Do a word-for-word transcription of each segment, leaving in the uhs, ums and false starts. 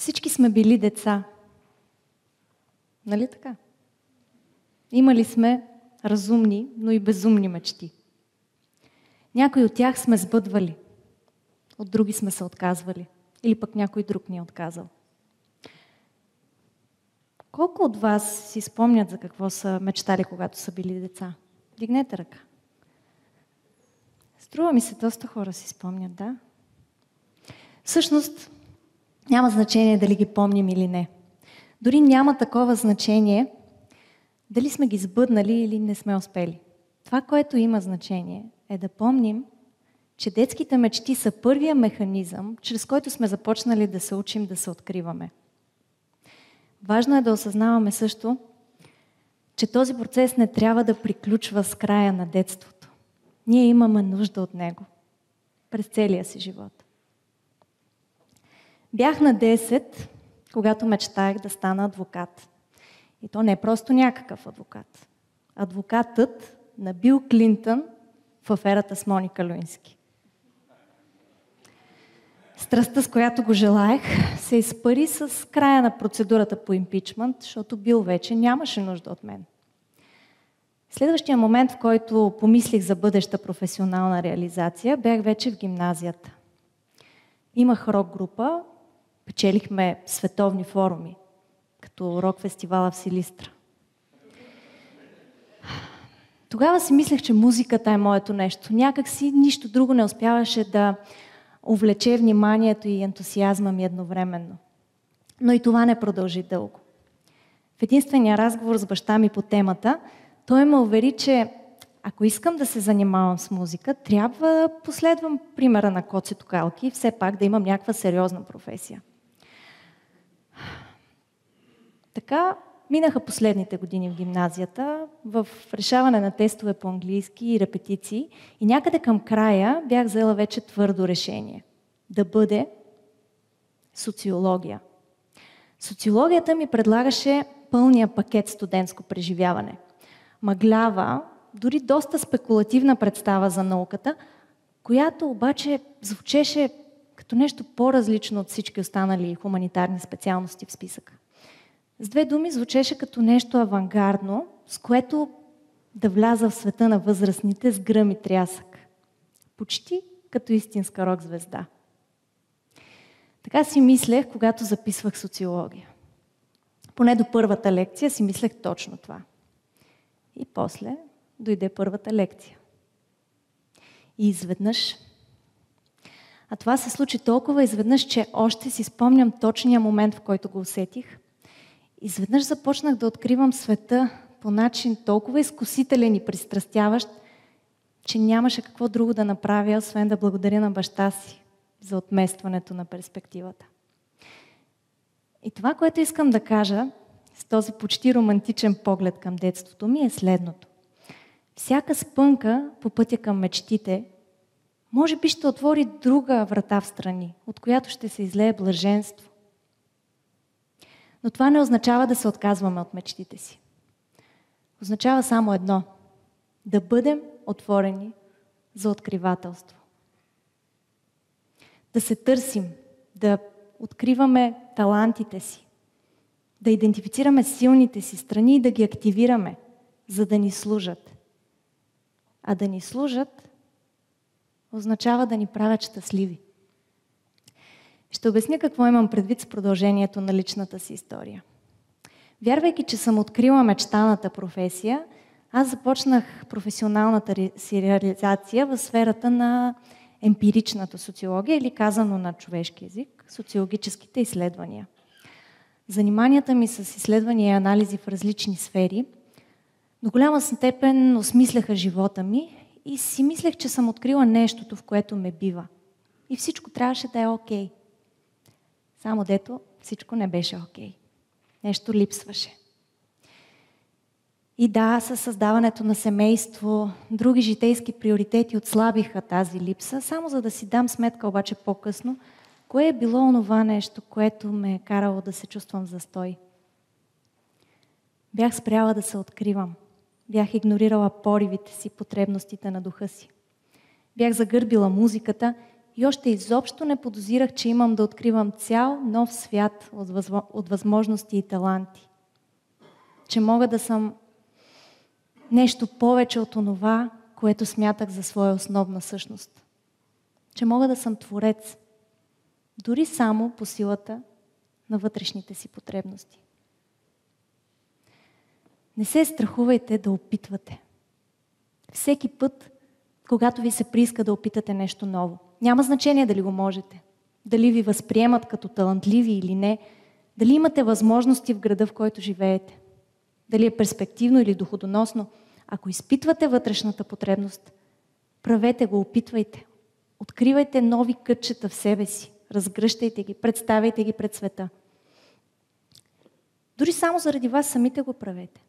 Всички сме били деца. Нали така? Имали сме разумни, но и безумни мечти. Някои от тях сме сбъдвали, от други сме се отказвали. Или пък някой друг ни е отказал. Колко от вас си спомнят за какво са мечтали, когато са били деца? Дигнете ръка. Струва ми се, доста хора си спомнят, да? Всъщност, няма значение дали ги помним или не. Дори няма такова значение дали сме ги сбъднали или не сме успели. Това, което има значение, е да помним, че детските мечти са първия механизъм, чрез който сме започнали да се учим да се откриваме. Важно е да осъзнаваме също, че този процес не трябва да приключва с края на детството. Ние имаме нужда от него през целия си живот. Бях на десет, когато мечтаях да стана адвокат. И то не е просто някакъв адвокат. Адвокатът на Бил Клинтън в аферата с Моника Луински. Страстта, с която го желаех, се изпари с края на процедурата по импичмент, защото Бил вече нямаше нужда от мен. Следващия момент, в който помислих за бъдеща професионална реализация, бях вече в гимназията. Имах рок-група, печелихме световни форуми, като рок-фестивала в Силистра. Тогава си мислех, че музиката е моето нещо. Някак си нищо друго не успяваше да увлече вниманието и ентусиазма ми едновременно. Но и това не продължи дълго. В единствения разговор с баща ми по темата, той ме увери, че ако искам да се занимавам с музика, трябва да последвам примера на Коци Токалки и все пак да имам някаква сериозна професия. Така минаха последните години в гимназията, в решаване на тестове по английски и репетиции и някъде към края бях взела вече твърдо решение да бъде социология. Социологията ми предлагаше пълния пакет студентско преживяване. Мъглява, дори доста спекулативна представа за науката, която обаче звучеше като нещо по-различно от всички останали хуманитарни специалности в списъка. С две думи звучеше като нещо авангардно, с което да вляза в света на възрастните с гръм и трясък. Почти като истинска рок-звезда. Така си мислех, когато записвах социология. Поне до първата лекция си мислех точно това. И после дойде първата лекция. И изведнъж, а това се случи толкова изведнъж, че още си спомням точния момент, в който го усетих, изведнъж започнах да откривам света по начин толкова изкусителен и пристрастяващ, че нямаше какво друго да направя, освен да благодаря на баща си за отместването на перспективата. И това, което искам да кажа с този почти романтичен поглед към детството ми е следното. Всяка спънка по пътя към мечтите може би ще отвори друга врата в страни, от която ще се излее блаженство. Но това не означава да се отказваме от мечтите си. Означава само едно – да бъдем отворени за откривателство. Да се търсим, да откриваме талантите си, да идентифицираме силните си страни и да ги активираме, за да ни служат. А да ни служат означава да ни правят щастливи. Ще обясня какво имам предвид с продължението на личната си история. Вярвайки, че съм открила мечтаната професия, аз започнах професионалната си реализация в сферата на емпиричната социология или казано на човешки език, социологическите изследвания. Заниманията ми с изследвания и анализи в различни сфери до голяма степен осмисляха живота ми и си мислех, че съм открила нещото, в което ме бива. И всичко трябваше да е окей. Само дето всичко не беше окей. Нещо липсваше. И да, със създаването на семейство, други житейски приоритети отслабиха тази липса, само за да си дам сметка обаче по-късно, кое е било онова нещо, което ме е карало да се чувствам в застой. Бях спряла да се откривам. Бях игнорирала поривите си, потребностите на духа си. Бях загърбила музиката и още изобщо не подозирах, че имам да откривам цял нов свят от, възмо... от възможности и таланти. Че мога да съм нещо повече от онова, което смятах за своя основна същност. Че мога да съм творец, дори само по силата на вътрешните си потребности. Не се страхувайте да опитвате. Всеки път, когато ви се прииска да опитате нещо ново, няма значение дали го можете, дали ви възприемат като талантливи или не, дали имате възможности в града, в който живеете, дали е перспективно или доходоносно. Ако изпитвате вътрешната потребност, правете го, опитвайте. Откривайте нови кътчета в себе си, разгръщайте ги, представяйте ги пред света. Дори само заради вас самите го правете.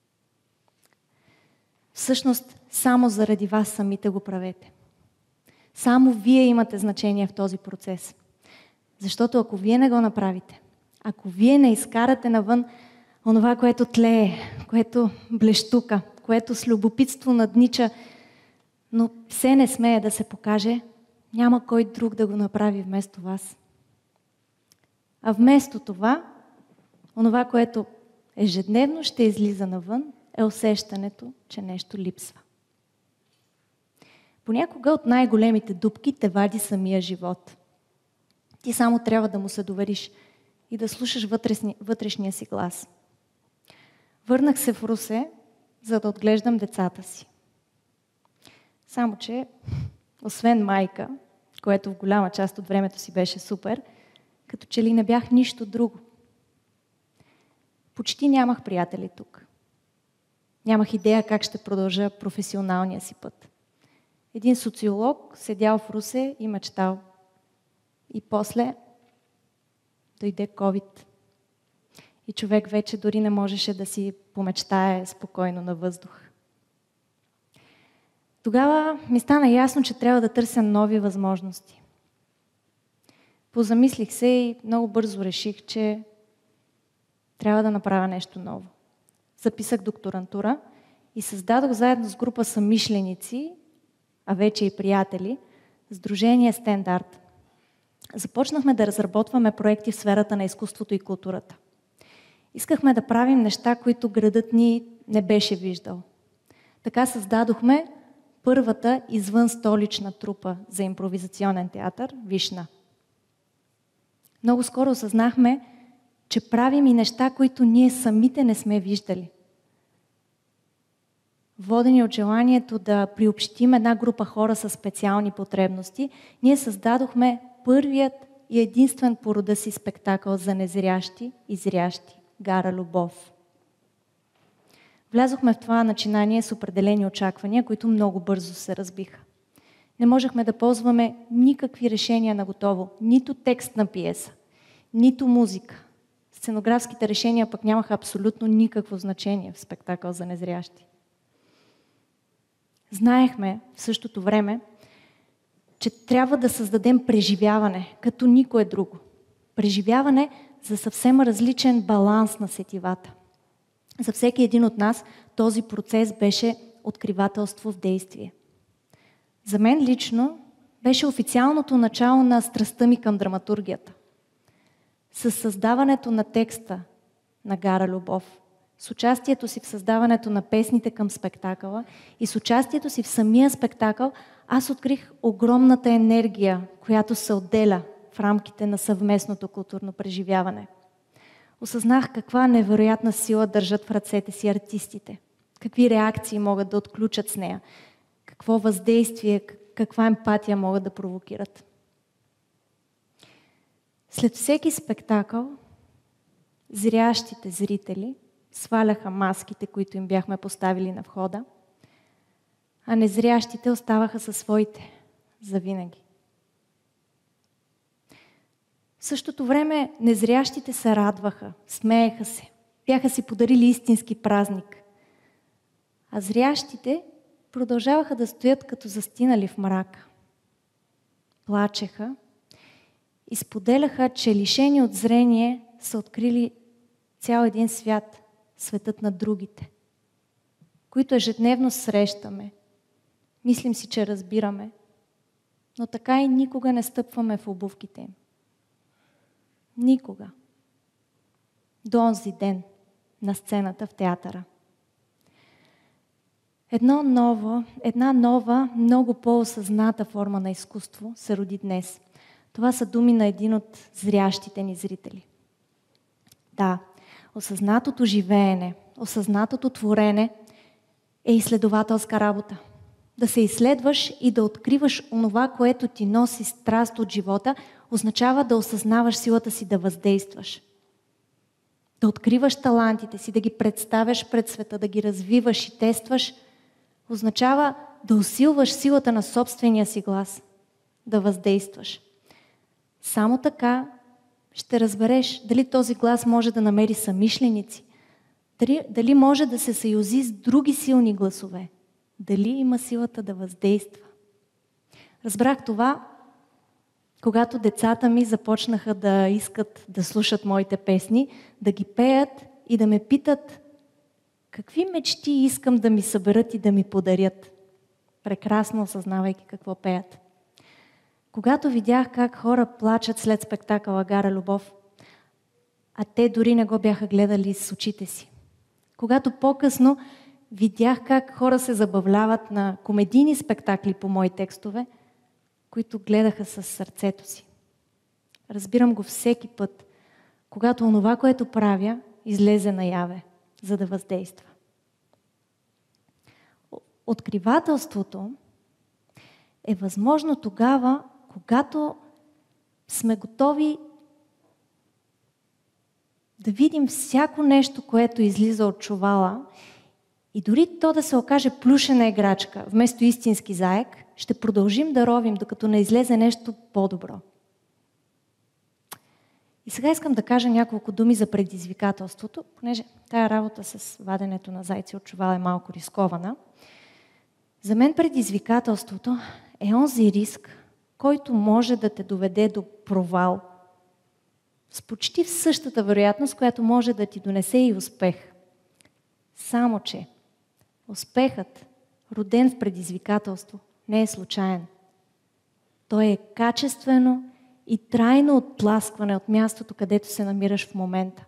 Всъщност, само заради вас самите го правете. Само вие имате значение в този процес. Защото ако вие не го направите, ако вие не изкарате навън онова, което тлее, което блещука, което с любопитство наднича, но все не смее да се покаже, няма кой друг да го направи вместо вас. А вместо това, онова, което ежедневно ще излиза навън, е усещането, че нещо липсва. Понякога от най-големите дупки те вади самия живот. Ти само трябва да му се довериш и да слушаш вътрешни, вътрешния си глас. Върнах се в Русе, за да отглеждам децата си. Само че, освен майка, което в голяма част от времето си беше супер, като че ли не бях нищо друго. Почти нямах приятели тук. Нямах идея как ще продължа професионалния си път. Един социолог седял в Русе и мечтал. И после дойде ковид. И човек вече дори не можеше да си помечтае спокойно на въздух. Тогава ми стана ясно, че трябва да търся нови възможности. Позамислих се и много бързо реших, че трябва да направя нещо ново. Записах докторантура и създадох заедно с група съмишленици, а вече и приятели, Сдружение Стендарт. Започнахме да разработваме проекти в сферата на изкуството и културата. Искахме да правим неща, които градът ни не беше виждал. Така създадохме първата извън столична трупа за импровизационен театър Вишна. Много скоро осъзнахме, че правим и неща, които ние самите не сме виждали. Водени от желанието да приобщим една група хора с специални потребности, ние създадохме първият и единствен по рода си спектакъл за незрящи и зрящи – Гара Любов. Влязохме в това начинание с определени очаквания, които много бързо се разбиха. Не можехме да ползваме никакви решения на готово, нито текст на пиеса, нито музика. Сценографските решения пък нямаха абсолютно никакво значение в спектакъл за незрящи. Знаехме в същото време, че трябва да създадем преживяване, като никое друго. Преживяване за съвсем различен баланс на сетивата. За всеки един от нас този процес беше откривателство в действие. За мен лично беше официалното начало на страстта ми към драматургията. С създаването на текста на Гара Любов, с участието си в създаването на песните към спектакъла и с участието си в самия спектакъл, аз открих огромната енергия, която се отделя в рамките на съвместното културно преживяване. Осъзнах каква невероятна сила държат в ръцете си артистите, какви реакции могат да отключат с нея, какво въздействие, каква емпатия могат да провокират. След всеки спектакъл, зрящите зрители сваляха маските, които им бяхме поставили на входа, а незрящите оставаха със своите завинаги. В същото време незрящите се радваха, смееха се, бяха си подарили истински празник. А зрящите продължаваха да стоят като застинали в мрака. Плачеха и споделяха, че лишени от зрение са открили цял един свят, светът на другите, които ежедневно срещаме. Мислим си, че разбираме, но така и никога не стъпваме в обувките им. Никога. До онзи ден на сцената в театъра. Едно ново, една нова, много по-осъзната форма на изкуство се роди днес. Това са думи на един от зрящите ни зрители. Да, осъзнатото живеене, осъзнатото творене е изследователска работа. Да се изследваш и да откриваш онова, което ти носи страст от живота, означава да осъзнаваш силата си да въздействаш. Да откриваш талантите си, да ги представяш пред света, да ги развиваш и тестваш, означава да усилваш силата на собствения си глас, да въздействаш. Само така ще разбереш дали този глас може да намери съмишленици, дали, дали може да се съюзи с други силни гласове, дали има силата да въздейства. Разбрах това, когато децата ми започнаха да искат да слушат моите песни, да ги пеят и да ме питат какви мечти искам да ми съберат и да ми подарят, прекрасно осъзнавайки какво пеят. Когато видях как хора плачат след спектакъла Гара Любов, а те дори не го бяха гледали с очите си. Когато по-късно видях как хора се забавляват на комедийни спектакли по мои текстове, които гледаха със сърцето си. Разбирам го всеки път, когато онова, което правя, излезе наяве, за да въздейства. Откривателството е възможно тогава, когато сме готови да видим всяко нещо, което излиза от чувала и дори то да се окаже плюшена играчка вместо истински заек, ще продължим да ровим, докато не излезе нещо по-добро. И сега искам да кажа няколко думи за предизвикателството, понеже тая работа с ваденето на зайци от чувала е малко рискована. За мен предизвикателството е онзи риск, който може да те доведе до провал, с почти в същата вероятност, която може да ти донесе и успех. Само че успехът, роден в предизвикателство, не е случайен. Той е качествено и трайно оттласкване от мястото, където се намираш в момента.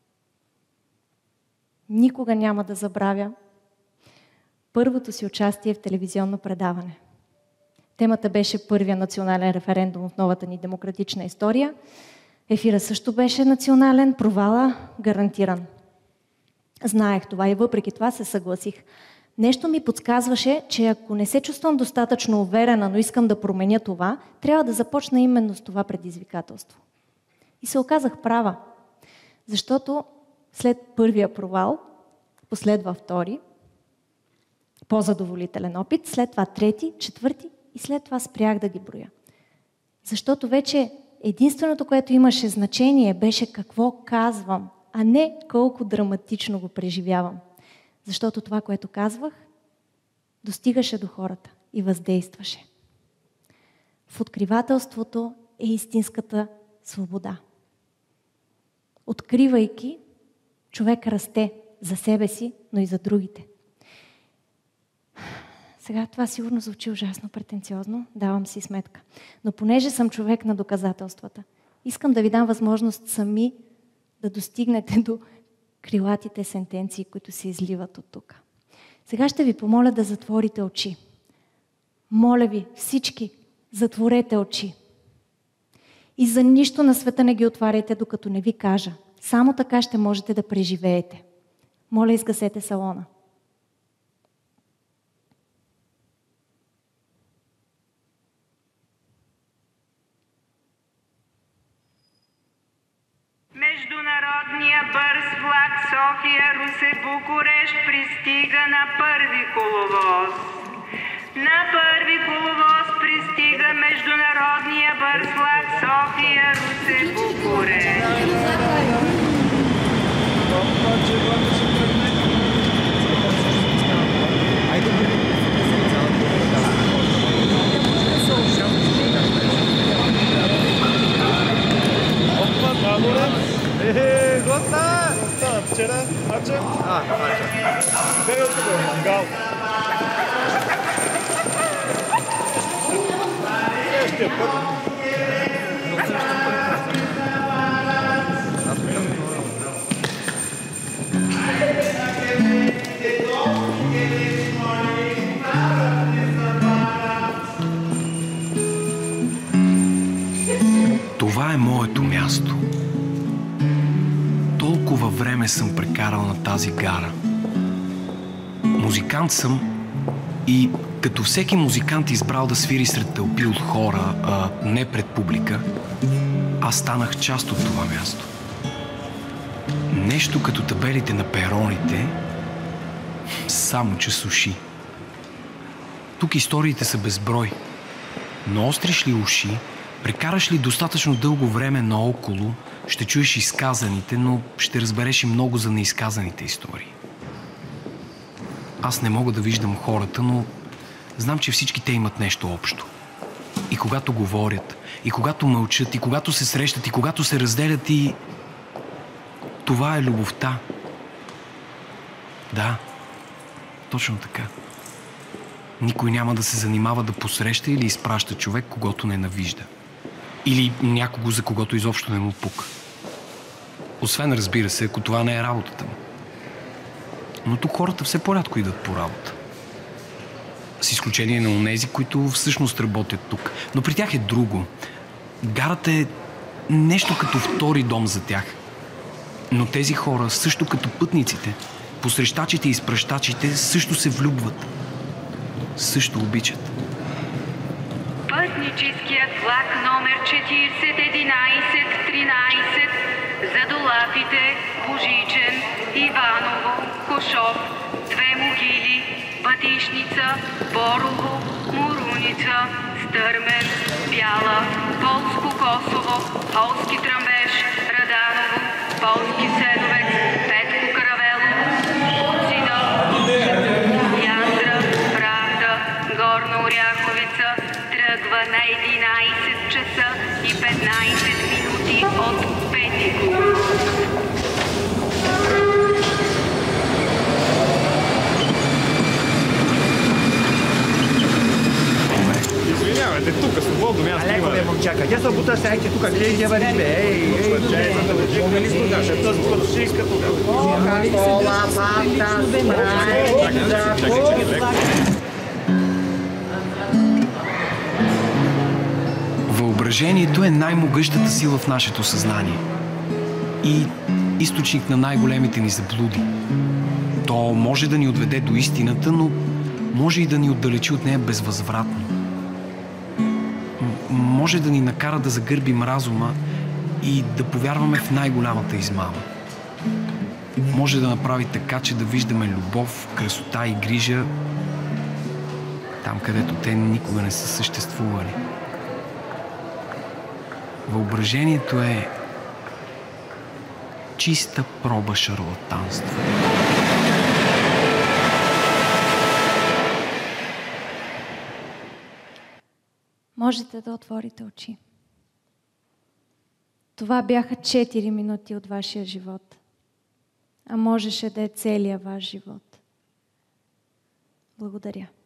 Никога няма да забравя първото си участие в телевизионно предаване. Темата беше първия национален референдум в новата ни демократична история. Ефира също беше национален, провала гарантиран. Знаех това и въпреки това се съгласих. Нещо ми подсказваше, че ако не се чувствам достатъчно уверена, но искам да променя това, трябва да започна именно с това предизвикателство. И се оказах права, защото след първия провал последва втори, по-задоволителен опит, след това трети, четвърти и след това спрях да ги броя. Защото вече единственото, което имаше значение, беше какво казвам, а не колко драматично го преживявам. Защото това, което казвах, достигаше до хората и въздействаше. В откривателството е истинската свобода. Откривайки, човек расте за себе си, но и за другите. Сега това сигурно звучи ужасно претенциозно, давам си сметка. Но понеже съм човек на доказателствата, искам да ви дам възможност сами да достигнете до крилатите сентенции, които се изливат от тук. Сега ще ви помоля да затворите очи. Моля ви, всички, затворете очи. И за нищо на света не ги отваряйте, докато не ви кажа. Само така ще можете да преживеете. Моля, изгасете салона. Международния бърз влак София-Русе-Букурещ пристига на първи коловоз. На първи коловоз пристига Международния бърз влак София-Русе-Букурещ. Е, госта! Вчера, Арче? А, Арче. Бега от тук, Гал. Е, Това е моето място. Толкова време съм прекарал на тази гара. Музикант съм и като всеки музикант избрал да свири сред тълпи от хора, а не пред публика, аз станах част от това място. Нещо като табелите на пероните, само че с уши. Тук историите са безброй. Но остриш ли уши, прекараш ли достатъчно дълго време наоколо, ще чуеш изказаните, но ще разбереш и много за неизказаните истории. Аз не мога да виждам хората, но знам, че всички те имат нещо общо. И когато говорят, и когато мълчат, и когато се срещат, и когато се разделят, и... това е любовта. Да, точно така. Никой няма да се занимава да посреща или изпраща човек, когото ненавижда. Или някого, за когото изобщо не му пука. Освен, разбира се, ако това не е работата му. Но тук хората все по-рядко идат по работа. С изключение на онези, които всъщност работят тук. Но при тях е друго. Гарата е нещо като втори дом за тях. Но тези хора, също като пътниците, посрещачите и изпращачите, също се влюбват. Също обичат. Пътническият влак номер четиридесет единадесет тринадесет за Долапите, Божичен, Иваново, Кошов, Две могили, Батишница, Борово, Муруница, Стърмен, Бяла, Полско Косово, Полски Тръмбеш, Раданово, Полски Седовец, Петко Каравелово, Луцина, Яндра, Правда, Горна Оряховица, тръгва на единадесет часа и петнадесет минути от Петико. Извинявайте, тук свободно място има. Леко бе, момчака, я се бута сайче тук, гледай да върви бе, ей, ей, ей. Кола, папта, Въображението е най-могъщата сила в нашето съзнание и източник на най-големите ни заблуди. То може да ни отведе до истината, но може и да ни отдалечи от нея безвъзвратно. Може да ни накара да загърбим разума и да повярваме в най-голямата измама. Може да направи така, че да виждаме любов, красота и грижа там, където те никога не са съществували. Въображението е чиста проба шарлатанство. Можете да отворите очи. Това бяха четири минути от вашия живот, а можеше да е целият ваш живот. Благодаря.